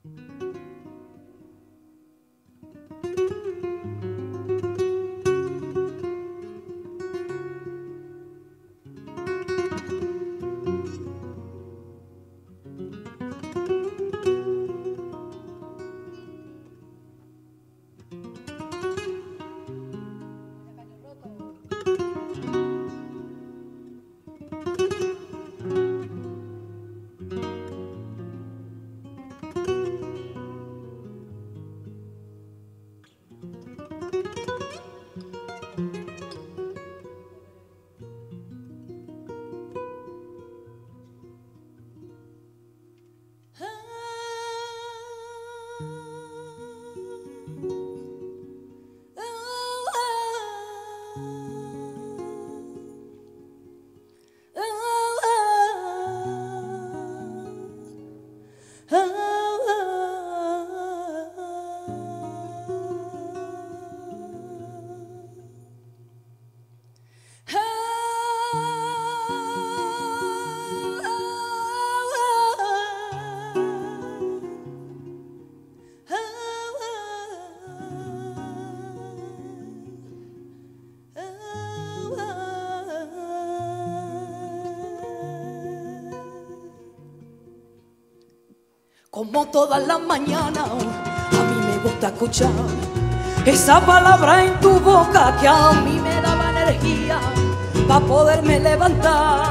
Como todas las mañanas, a mí me gusta escuchar esa palabra en tu boca que a mí me daba energía para poderme levantar.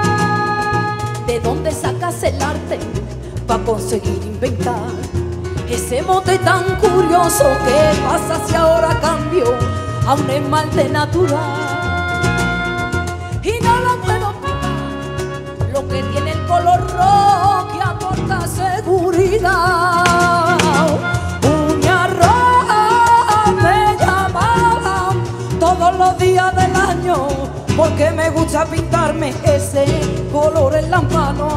¿De dónde sacas el arte para conseguir inventar ese mote tan curioso? ¿Qué pasa si ahora cambio a un esmalte natural? Y no lo puedo explicar, lo que tiene el color rojo que aporta seguridad. Uña roja me llamaban todos los días del año porque me gusta pintarme ese color en las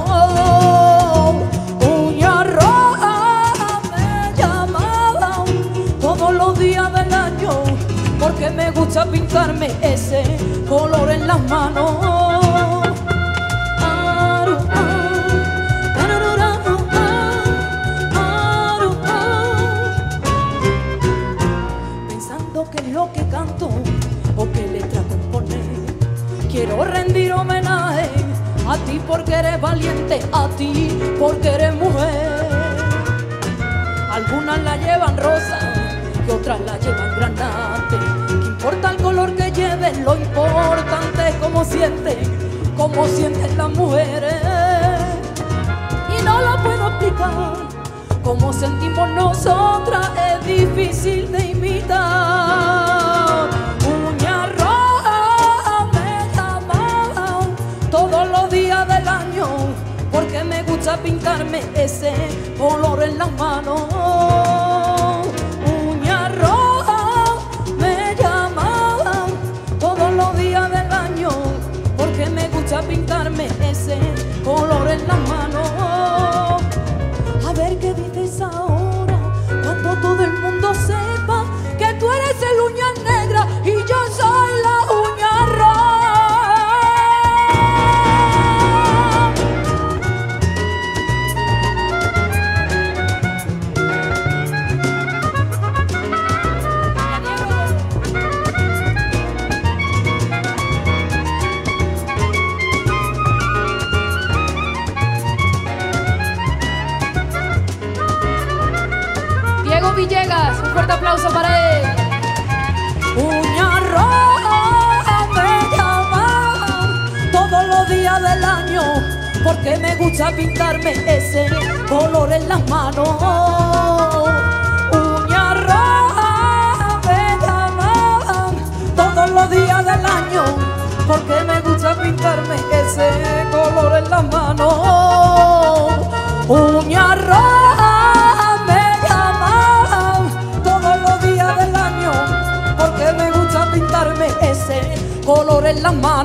manos. Uña roja me llamaban todos los días del año porque me gusta pintarme ese color en las manos. Quiero rendir homenaje a ti porque eres valiente, a ti porque eres mujer. Algunas la llevan rosa y otras la llevan granate. ¿Qué importa el color que lleven? Lo importante es cómo sienten las mujeres. Y no lo puedo explicar, cómo sentimos nosotras es difícil de imitar. Uña roja me llamaban todos los días del año porque me gusta pintarme ese color en las manos. Uña roja me llamaban todos los días del año porque me gusta pintarme ese color en las manos. A ver qué dices ahora cuando todo el mundo sepa que tú eres el uña negra y yo soy la uña roja. Villegas, un fuerte aplauso para él. Uña roja me llaman todos los días del año porque me gusta pintarme ese color en las manos. Uña roja me llaman todos los días del año porque me gusta pintarme ese color en las manos. Uña roja porque me gusta pintarme ese color en las manos.